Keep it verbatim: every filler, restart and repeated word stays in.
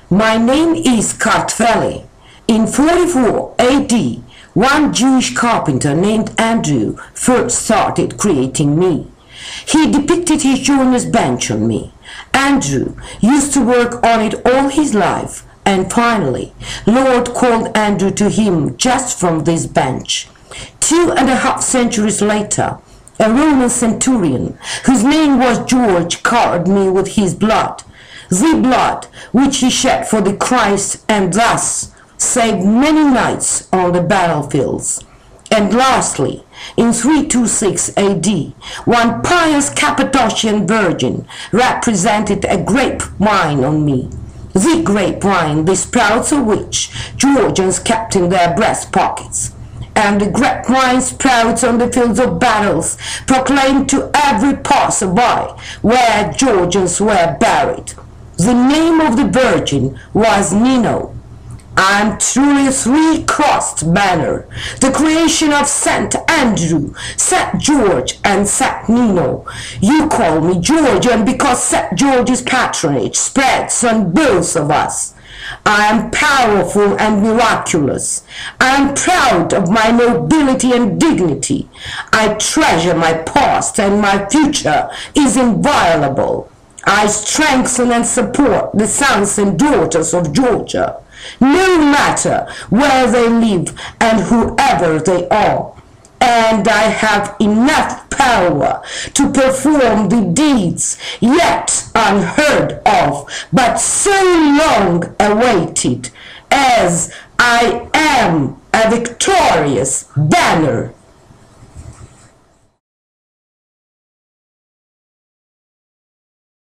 My name is Kartveli. In forty-four A D, one Jewish carpenter named Andrew first started creating me. He depicted his joiner's bench on me. Andrew used to work on it all his life, and finally, Lord called Andrew to him just from this bench. Two and a half centuries later, a Roman centurion, whose name was George, carved me with his blood, the blood which he shed for the Christ, and thus saved many knights on the battlefields. And lastly, in three twenty-six A D, one pious Cappadocian virgin represented a grapevine on me, the grapevine, the sprouts of which Georgians kept in their breast pockets. And the grapevine sprouts on the fields of battles proclaimed to every passer-by where Georgians were buried. The name of the virgin was Nino. I am truly a three-crossed banner, the creation of Saint Andrew, Saint George, and Saint Nino. You call me Georgian because Saint George's patronage spreads on both of us. I am powerful and miraculous. I am proud of my nobility and dignity. I treasure my past, and my future is inviolable. I strengthen and support the sons and daughters of Georgia, no matter where they live and whoever they are. And I have enough power to perform the deeds yet unheard of, but so long awaited, as I am a victorious banner.